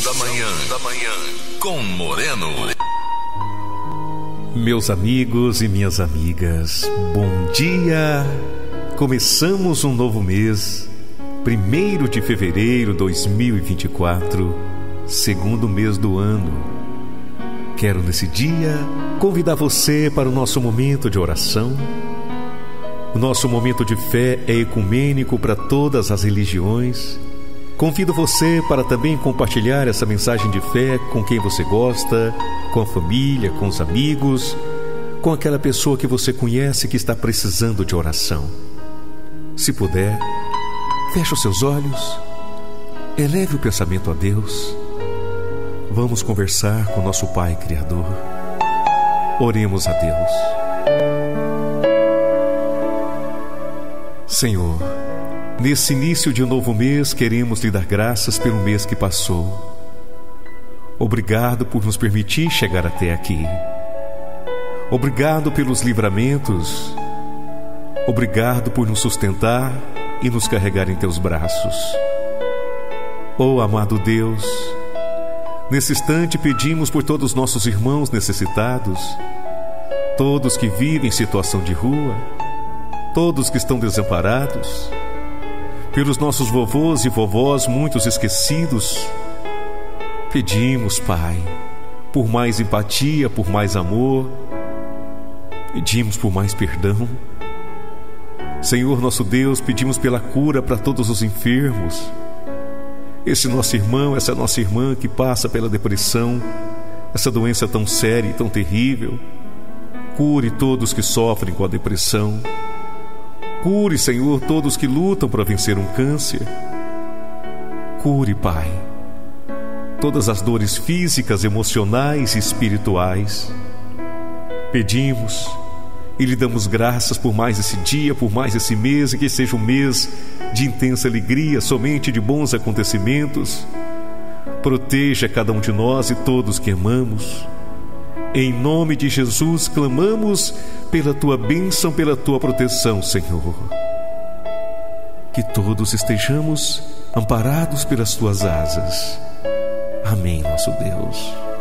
da manhã com Moreno. Meus amigos e minhas amigas, bom dia! Começamos um novo mês, 1º de fevereiro de 2024, segundo mês do ano. Quero nesse dia convidar você para o nosso momento de oração. O nosso momento de fé é ecumênico para todas as religiões. Convido você para também compartilhar essa mensagem de fé com quem você gosta, com a família, com os amigos, com aquela pessoa que você conhece que está precisando de oração. Se puder, feche os seus olhos, eleve o pensamento a Deus. Vamos conversar com nosso Pai Criador. Oremos a Deus. Senhor, nesse início de um novo mês, queremos lhe dar graças pelo mês que passou. Obrigado por nos permitir chegar até aqui. Obrigado pelos livramentos. Obrigado por nos sustentar e nos carregar em teus braços. Oh, amado Deus, nesse instante pedimos por todos os nossos irmãos necessitados, todos que vivem em situação de rua, todos que estão desamparados, pelos nossos vovôs e vovós, muitos esquecidos. Pedimos, Pai, por mais empatia, por mais amor. Pedimos por mais perdão. Senhor nosso Deus, pedimos pela cura para todos os enfermos. Esse nosso irmão, essa nossa irmã que passa pela depressão, essa doença tão séria e tão terrível. Cure todos que sofrem com a depressão. Cure, Senhor, todos que lutam para vencer um câncer. Cure, Pai, todas as dores físicas, emocionais e espirituais. Pedimos e lhe damos graças por mais esse dia, por mais esse mês, e que seja um mês de intensa alegria, somente de bons acontecimentos. Proteja cada um de nós e todos que amamos. Em nome de Jesus, clamamos pela Tua bênção, pela Tua proteção, Senhor. Que todos estejamos amparados pelas Tuas asas. Amém, nosso Deus.